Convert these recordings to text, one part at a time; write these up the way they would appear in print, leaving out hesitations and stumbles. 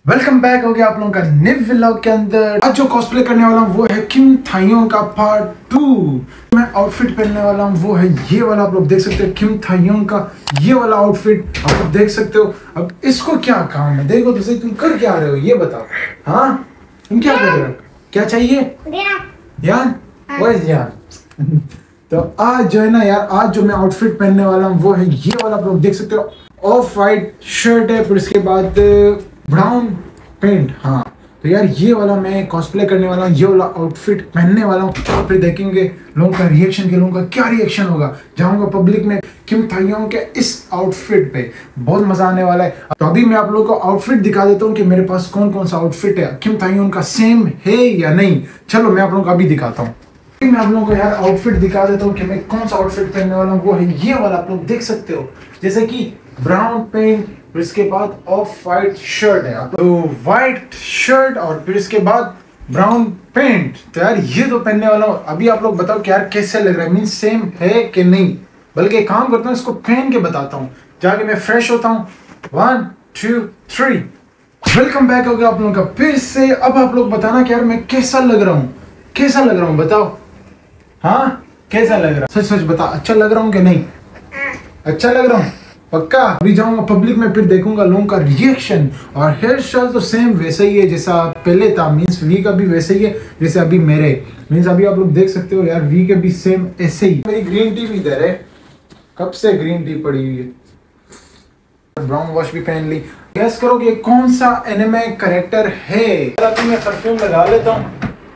Welcome back हो गया आप लोगों का नए व्लॉग के अंदर। आज जो कॉस्प्ले करने वाला हूँ वो है किम थाइयोंग का पार्ट 2। मैं आउटफिट पहनने वाला हूँ वो है ये वाला, आप लोग देख सकते हो किम थाइयोंग का ये वाला आउटफिट आप लोग देख सकते हो। अब इसको क्या काम है, देखो तो तुम कर क्या रहे हो ये बताओ। हाँ तुम क्या कर रहे हो, क्या चाहिए यार वो यार। तो आज जो है ना यार, आज जो मैं आउटफिट पहनने वाला हूँ वो है ये वाला, आप लोग देख सकते हो। ऑफ वाइट शर्ट है, फिर इसके बाद ब्राउन पेंट। हाँ तो यार ये वाला मैं कॉस्प्ले करने वाला हूँ, ये वाला आउटफिट पहनने वाला हूँ। फिर देखेंगे लोगों का रिएक्शन, के लोगों का क्या रिएक्शन होगा। जाऊंगा पब्लिक में किम थाइयोंग के इस आउटफिट पे, बहुत मजा आने वाला है। तो अभी मैं आप लोगों को आउटफिट दिखा देता हूँ कि मेरे पास कौन कौन सा आउटफिट है, किम थाइयोंग का सेम है या नहीं। चलो मैं आप लोगों को अभी दिखाता हूँ। मैं आप लोगों को यार आउटफिट दिखा देता हूँ कि मैं कौन सा आउटफिट पहनने वाला हूँ। वो है ये वाला, आप लोग देख सकते हो, जैसे कि ब्राउन पेंट, फिर इसके बाद ऑफ वाइट शर्ट है, तो वाइट शर्ट और फिर इसके बाद ब्राउन पेंट। तो यार ये तो पहनने वाला हूँ। अभी आप लोग बताओ कि यार कैसे लग रहा है, मीन सेम है कि नहीं। बल्कि एक काम करता हूँ, इसको पहन के बताता हूँ, जाके मैं फ्रेश होता हूँ। 1 2 3 वेलकम बैक हो गया आप लोगों का फिर से। अब आप लोग बताना कि यार मैं कैसा लग रहा हूँ, कैसा लग रहा हूँ बताओ। हाँ कैसा लग रहा है, सच सच बता, अच्छा लग रहा हूँ कि नहीं। अच्छा लग रहा हूँ पक्का। अभी जाऊंगा पब्लिक में, फिर देखूंगा लोगों का रिएक्शन। और हेयर स्टाइल तो सेम वैसा ही है जैसा पहले था, मीन्स वी का भी वैसे ही है जैसे अभी मेरे, मीन्स अभी आप लोग देख सकते हो यार वी के भी सेम ऐसे ही। मेरी ग्रीन टी भी इधर है, कब से ग्रीन टी पड़ी हुई है। ब्राउन वॉश भी पहन ली। गैस करो कि कौन सा एनिमे कैरेक्टर है। मैं परफ्यूम लगा लेता हूँ,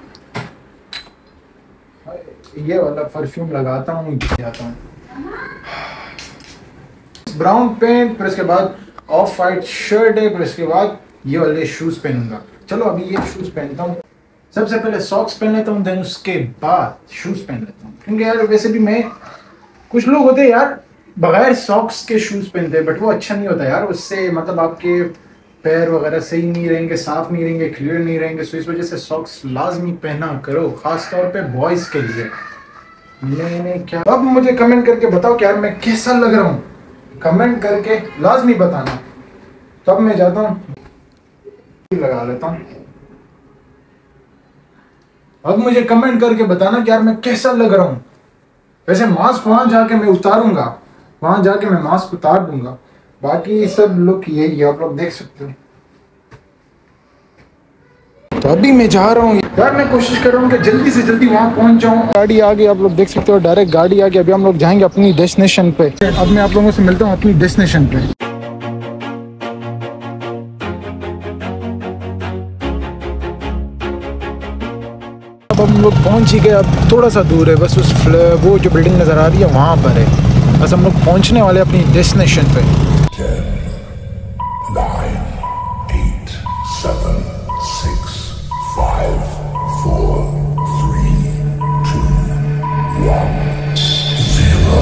ये वाला परफ्यूम लगाता हूँ, जाता हूँ। ब्राउन पेंट, फिर इसके बाद ऑफ वाइट शर्ट है, फिर इसके बाद ये वाले शूज पहनूंगा। चलो अभी ये शूज पहनता हूँ। सबसे पहले सॉक्स पहन लेता हूँ, देन उसके बाद शूज पहन लेता हूँ। क्योंकि यार वैसे भी मैं, कुछ लोग होते हैं यार बगैर सॉक्स के शूज पहनते हैं, बट वो अच्छा नहीं होता यार। उससे मतलब आपके पैर वगैरह सही नहीं रहेंगे, साफ नहीं रहेंगे, क्लियर नहीं रहेंगे। सो इस वजह से सॉक्स लाजमी पहना करो, खास तौर पे बॉयज के लिए। मैंने क्या, अब मुझे कमेंट करके बताओ कि यार मैं कैसा लग रहा हूँ, कमेंट करके लाजमी बताना। तब मैं जाता हूँ लगा लेता हूँ। अब मुझे कमेंट करके बताना कि यार मैं कैसा लग रहा हूँ। वैसे मास्क वहां जाके मैं उतारूंगा, वहां जाके मैं मास्क उतार दूंगा। बाकी सब लुक यही है, आप लोग देख सकते हो। तो अभी मैं जा रहा हूँ यार, मैं कोशिश कर रहा हूँ कि जल्दी से जल्दी वहाँ पहुँच जाऊँ। गाड़ी आ गई, आप लोग देख सकते हो, डायरेक्ट गाड़ी आ गई। अभी हम लोग जाएंगे अपनी डेस्टिनेशन पे। अब मैं आप लोगों से मिलता हूँ अपनी डेस्टिनेशन पे। अब हम लोग पहुँच ही गए, अब थोड़ा सा दूर है बस, उस वो जो बिल्डिंग नज़र आ रही है वहाँ पर है। बस हम लोग पहुँचने वाले अपनी डेस्टिनेशन पे। 10 9 8 7 6 5 4 3 2 1 0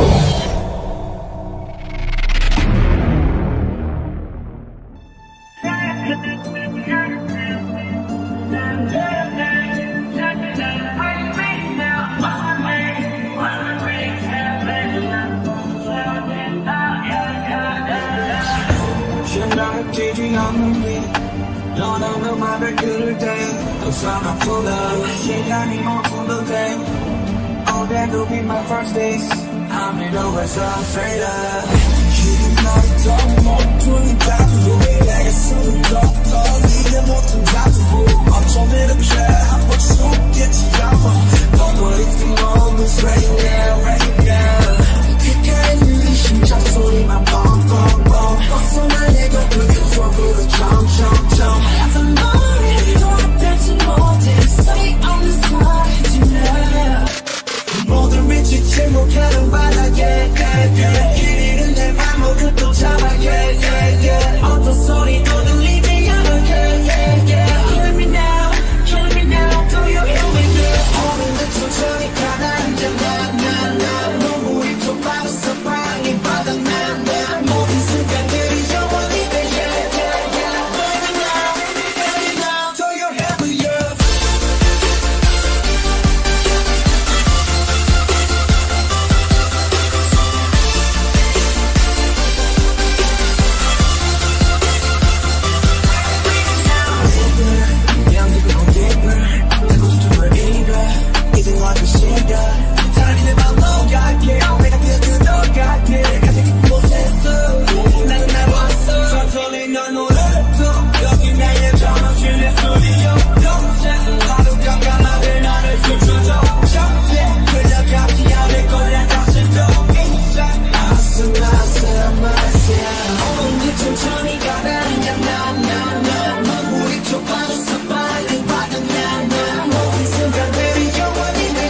Oh, that will be my first days. I'm in over some straight up. You can not talk more to the top of the way. Like a super dog, need them more to drop the fool. I'm trying to try, how much you get your job on. Don't worry if the moment's right now, right now. You can't really shoot your soul in my bum, bum, bum. Also, my leg up with you for good, jump, jump, jump. As I'm already thought that you know this. Say on this side tonight. 모든 빛이 침묵하는 바닥에 길이는 내 맘을 또 잡아 어떤 소리도 들리지 않아 Hear me now, do you hear me now? 오늘 내 춤 사랑이 내 맘 녹아게 내가 그렇게 녹아게 가진 곳에서 나는 날 왔어 천천히 널 노래도 여기 나의 정없이 내 스튜디오 동생 하루 깜깜하게 나를 춤춰줘 절대 끌려가지 않을 거야 다시도 인생 아슬아슬아슬 언제 천천히 가라앉아 나 우리 좁아졌어 빨리 받아 나 모든 순간들이 영원히 내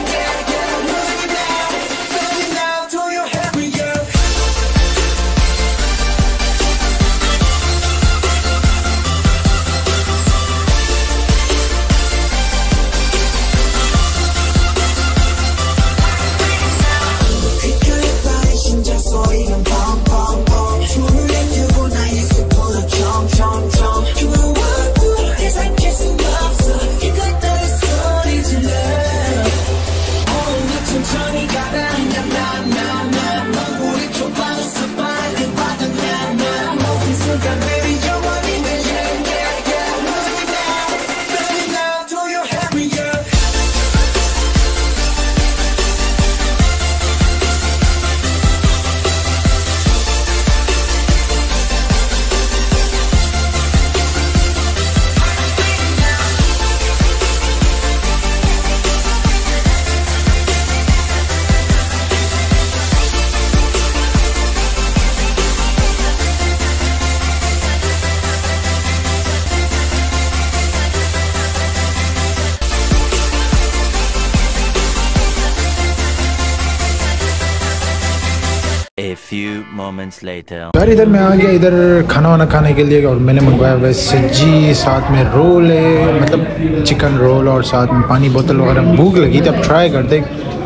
A few moments later. यार इधर मैं आ गया इधर खाना वाना खाने के लिए और मैंने मंगवाया वैसे जी साथ में रोल है मतलब चिकन रोल और साथ में पानी बोतल वगैरह भूख लगी थी अब ट्राई करते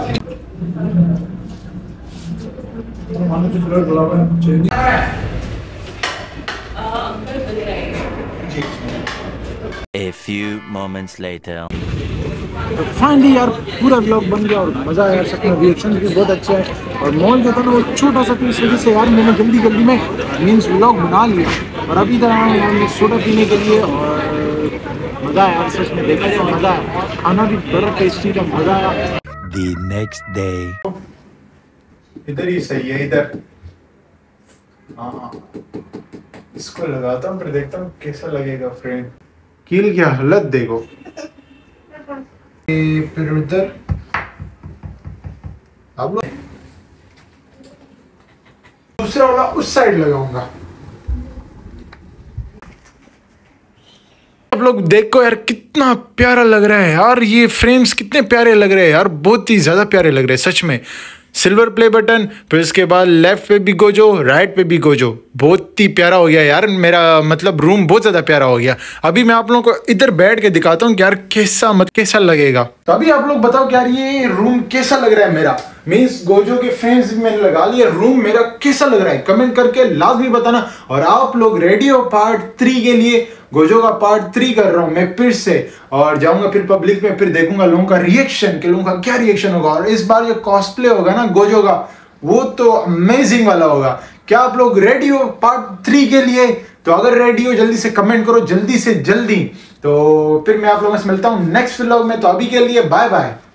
A few moments later. तो फाइनली यार पूरा व्लॉग बन गया और मज़ा आया सब में रिएक्शन भी बहुत अच्छा है और मॉल जो था ना वो छोटा सा तो इस वजह से यार मैंने जल्दी में मीन्स व्लॉग बना लिया और अभी इधर आया हूँ सोडा पीने के लिए और मज़ा आया यार सच में देखा जाए मज़ा आया खाना भी बड़ा टेस्टी था मज़ा आया। The next day. इधर ही सही है इधर हाँ इसको लगाता हूँ फिर देखता हूँ कैसा लगेगा फ्रेंड कील की हालत देखो फिर उधर अब दूसरा वाला उस साइड लगाऊंगा। आप लोग देखो यार कितना प्यारा लग रहा है यार ये फ्रेम्स कितने प्यारे लग रहे हैं यार बहुत ही ज्यादा प्यारे लग रहे हैं सच में। सिल्वर प्ले बटन फिर उसके बाद लेफ्ट पे भी गोजो राइट पे भी गोजो बहुत ही प्यारा हो गया यार मेरा मतलब रूम बहुत ज़्यादा प्यारा हो गया। अभी मैं आप लोगों को इधर बैठ के दिखाता हूँ कि यार कैसा लगेगा। तो अभी आप लोग बताओ कि यार ये रूम कैसा लग रहा है मेरा मीन्स गोजो के फ्रेम्स भी मैंने लगा लिए रूम मेरा कैसा लग रहा है कमेंट करके लाजमी बताना। और आप लोग रेडियो पार्ट 3 के लिए गोजो का पार्ट 3 कर रहा हूं मैं फिर से और जाऊंगा फिर पब्लिक में फिर देखूंगा लोगों का रिएक्शन कि लोगों का क्या रिएक्शन होगा। और इस बार जो कॉस्प्ले होगा ना गोजो का वो तो अमेजिंग वाला होगा। क्या आप लोग रेडी हो पार्ट 3 के लिए? तो अगर रेडी हो जल्दी से कमेंट करो जल्दी से जल्दी। तो फिर मैं आप लोगों से मिलता हूं नेक्स्ट व्लॉग में। तो अभी के लिए बाय बाय।